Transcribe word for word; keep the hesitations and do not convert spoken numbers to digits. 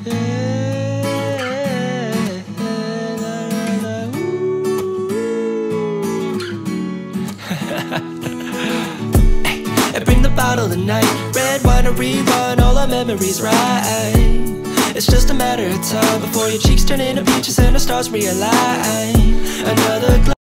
And bring the bottle tonight, red wine to rerun all our memories right. It's just a matter of time before your cheeks turn into peaches and the stars realign. Another